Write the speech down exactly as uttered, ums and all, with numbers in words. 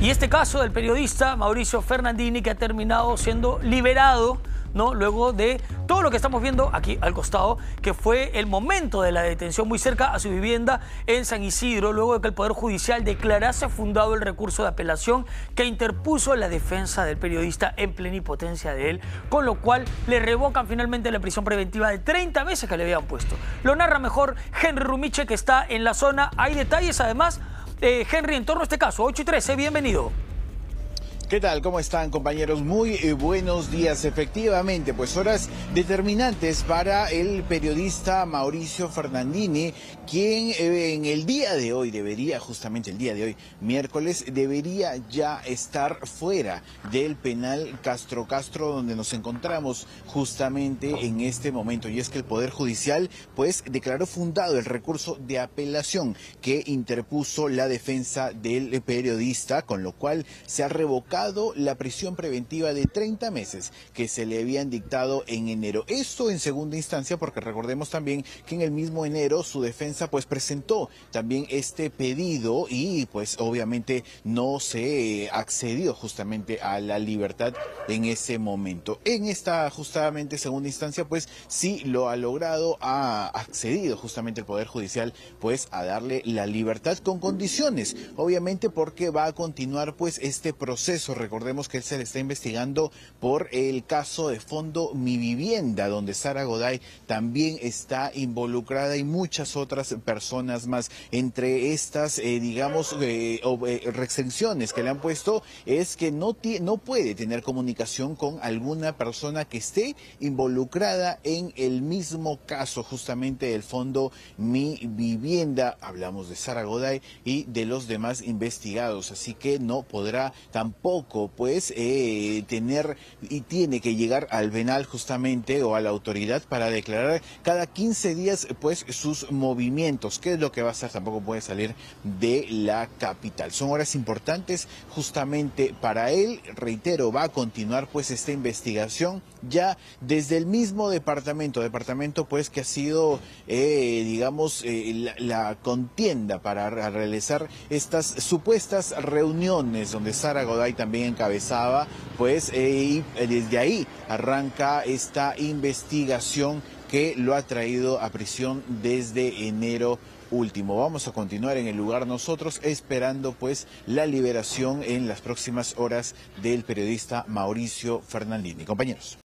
Y este caso del periodista Mauricio Fernandini, que ha terminado siendo liberado, ¿no?, luego de todo lo que estamos viendo aquí al costado, que fue el momento de la detención muy cerca a su vivienda en San Isidro, luego de que el Poder Judicial declarase fundado el recurso de apelación que interpuso la defensa del periodista en plenipotencia de él, con lo cual le revocan finalmente la prisión preventiva de treinta meses que le habían puesto. Lo narra mejor Henry Rumiche, que está en la zona. Hay detalles además, eh, Henry, en torno a este caso. ocho y trece, bienvenido. ¿Qué tal? ¿Cómo están, compañeros? Muy eh, buenos días. Efectivamente, pues horas determinantes para el periodista Mauricio Fernandini, quien eh, en el día de hoy debería, justamente el día de hoy, miércoles, debería ya estar fuera del penal Castro Castro, donde nos encontramos justamente en este momento. Y es que el Poder Judicial, pues, declaró fundado el recurso de apelación que interpuso la defensa del periodista, con lo cual se ha revocado la prisión preventiva de treinta meses que se le habían dictado en enero. Esto en segunda instancia, porque recordemos también que en el mismo enero su defensa pues presentó también este pedido y pues obviamente no se accedió justamente a la libertad en ese momento. En esta justamente segunda instancia pues sí lo ha logrado, ha accedido justamente el Poder Judicial pues a darle la libertad con condiciones, obviamente, porque va a continuar pues este proceso. Recordemos que él se le está investigando por el caso de fondo Mi Vivienda, donde Sara Goday también está involucrada y muchas otras personas más. Entre estas, eh, digamos, eh, eh, restricciones que le han puesto es que no, no puede tener comunicación con alguna persona que esté involucrada en el mismo caso, justamente del fondo Mi Vivienda. Hablamos de Sara Goday y de los demás investigados, así que no podrá tampoco pues eh, tener y tiene que llegar al penal justamente o a la autoridad para declarar cada quince días pues sus movimientos. ¿Qué es lo que va a hacer? Tampoco puede salir de la capital. Son horas importantes justamente para él. Reitero, va a continuar pues esta investigación ya desde el mismo departamento, departamento pues que ha sido eh, digamos eh, la, la contienda para realizar estas supuestas reuniones donde Sara Goday también encabezaba, pues eh, y desde ahí arranca esta investigación que lo ha traído a prisión desde enero último. Vamos a continuar en el lugar nosotros esperando pues la liberación en las próximas horas del periodista Mauricio Fernandini. Compañeros.